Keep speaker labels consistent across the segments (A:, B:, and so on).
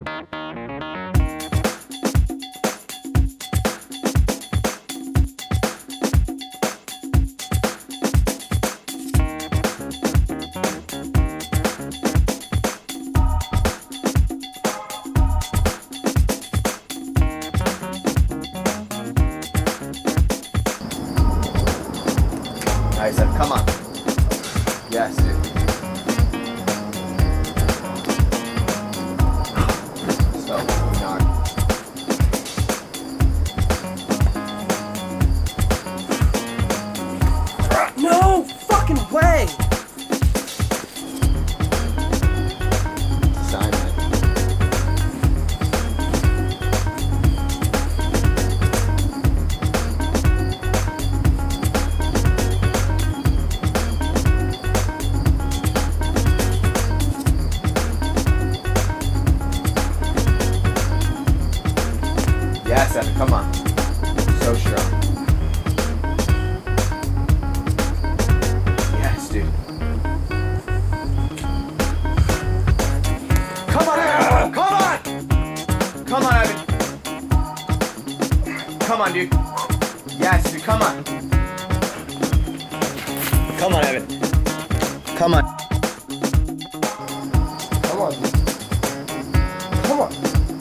A: Nice, come on. Yes, dude. So, knock.
B: No fucking way!
A: Sign it. Yes, Evan, come on. So strong. Yes, dude. Come on, Evan! Come on! Come on, Evan. Come on, dude. Yes, dude, come on. Come on, Evan. Come on.
B: Come on. Come on.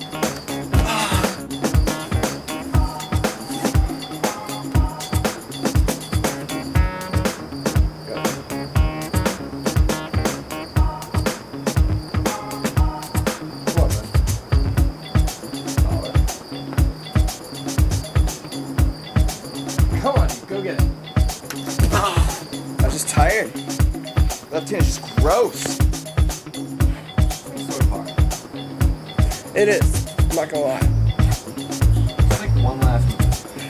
B: Come on, go get it.
A: I'm just tired. Left hand is just gross. It's so hard.
B: It is. I'm not gonna lie.
A: It's like one last one.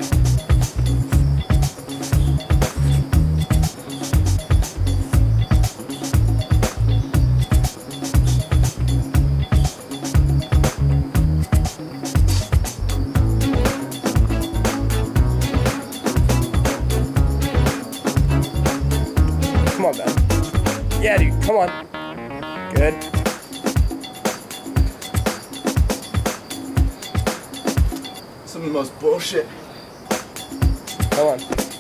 B: Come on, Ben. Yeah, dude. Come on. Good.
A: Some of the most bullshit.
B: Come on.